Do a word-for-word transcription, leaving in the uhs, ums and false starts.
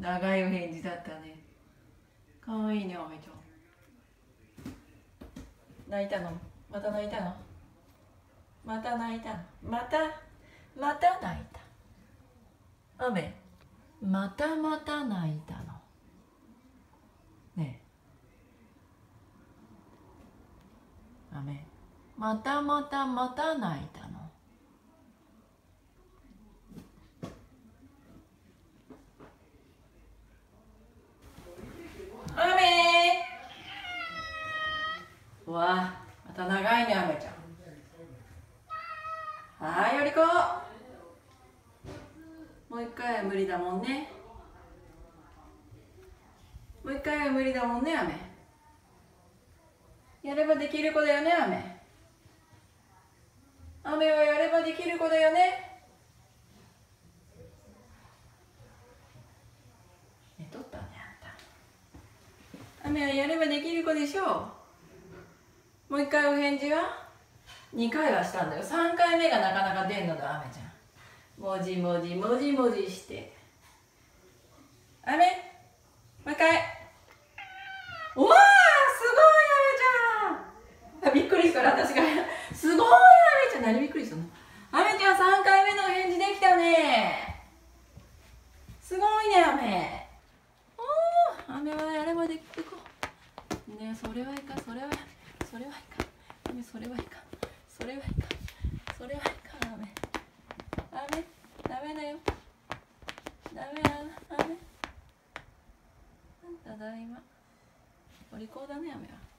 長いお返事だったね。かわいいね、あめちゃん。泣いたの？また泣いたの？また泣いたの？またまた泣いた。あめ、またまた泣いたのねえ。あめ、またまたまた泣いたの。あめー、わあ、また長いね、あめちゃん。はい、よりこ。もう一回は無理だもんね。もう一回は無理だもんね、あめ。やればできる子だよね、あめ。あめはやればできる子だよね。寝とったね、あんた。あめはやればできる子でしょう。もう一回お返事はにかいはしたんだよ。さんかいめがなかなか出んのだ、あめちゃん。もじもじもじもじして。あめ、もう一回。うわー、すごい、あめちゃん。あ、びっくりしたら私が。すごい、あめちゃん。何びっくりしたの？あめちゃんさんかいめのお返事できたね。すごいね、あめ。おー、あめはやればできる子。ねえ、それはいかん、それは、それはいかん。あめ、それはいかん。それはいかん。それはいかん、あめ。あめ、ダメだよ。ダメだ、あめ。ただいま。お利口だね、あめは。